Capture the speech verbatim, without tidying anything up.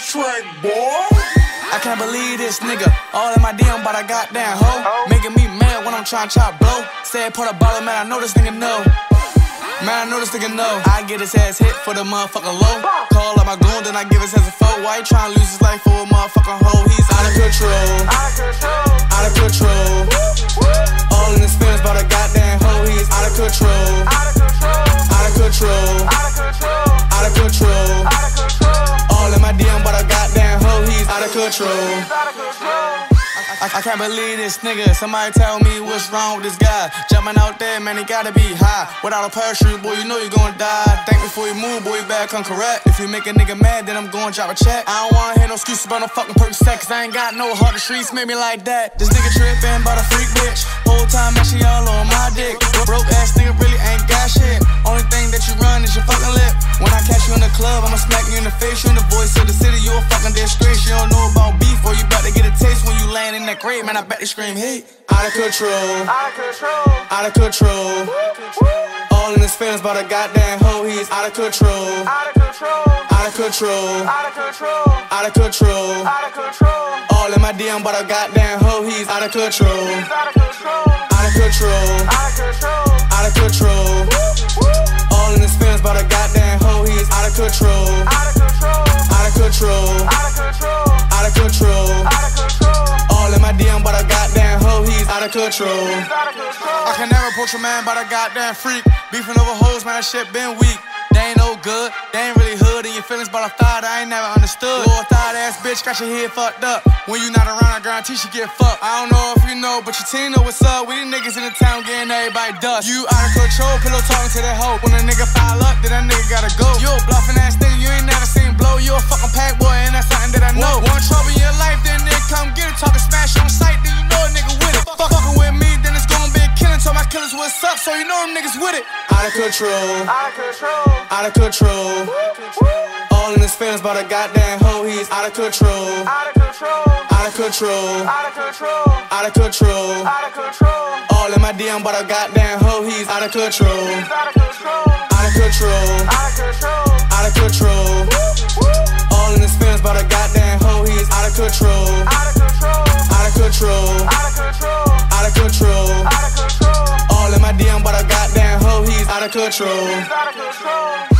track, boy. I can't believe this nigga, all in my D M about a goddamn hoe. Making me mad when I'm trying to chop blow. Said put a bottle, man, I know this nigga know. Man, I know this nigga know. I get his ass hit for the motherfucking low. Call up my goon, then I give his ass a foe. Why he tryna lose his life for a motherfucking hoe? He's out of control, out of control. All in his feelings about a goddamn hoe. He's out of control, out of control, out of control. All in my D M about a goddamn hoe. He's out of control. I, I can't believe this nigga. Somebody tell me what's wrong with this guy. Jumping out there, man, he gotta be high. Without a parachute, boy, you know you gonna die. Think before you move, boy, you better come correct. If you make a nigga mad, then I'm gonna drop a check. I don't wanna hear no excuses about no fucking Percocet, cause I ain't got no heart. The streets made me like that. This nigga trippin' about a freak bitch. Whole time, man, she all on my dick. Broke ass nigga really ain't got shit. Only thing that you run is your fucking lip. When I catch you in the club, I'ma smack you in the face. You in the voice of the city, you a fucking disgrace. You don't know about beef, or you about to get a taste when you land in that grave. Man, I bet they scream hate. Out of control, out of control, out of control. All in his feelings about a goddamn hoe. He's out of control, out of control, out of control, out of control, out of control, out of control. All in my D M about a goddamn hoe. He's out of control, out of control, out of control, out of control, out of control. All in his feelings about a goddamn hoe. He's out of control, out of control, out of control, out of control, out of control, out of control. All in my D M about a goddamn hoe. He's out of control. I can never approach a man about a goddamn freak. Beefing over hoes, man, that shit been weak. They ain't no good, they ain't really hood. And your feelings about a thought I ain't never understood. Little thought ass bitch got your head fucked up. When you not around, I guarantee she get fucked. I don't know if you know, but your team know what's up. We the niggas in the town getting everybody dust. You out of control, pillow talking to that hoe. When a nigga file up, then that nigga gotta go. You a bluffing ass nigga, you ain't never seen blow. You a fucking pack boy, and that's something that I know. One trouble in your life, then nigga come get it. Talking smash on sight, then you know a nigga with it. Fucking with me, then it's gonna be a killing. Told my killers what's up, so you know them niggas with it. Out of control, out of control, out of control. All in his feelings about a goddamn hoe. He's out of control, out of control, out of control, out of control, out of control, out of control. All in my D M about a goddamn hoe. He's out of control, out of control, out of control, out of control, out of control. All in his feelings about a goddamn hoe. He's out of control, out of control, out of control, out of control, out of control, out of control. All in my D M about a goddamn hoe. He's out of control.